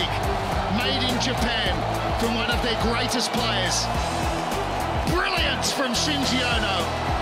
made in Japan from one of their greatest players. Brilliant from Shinji.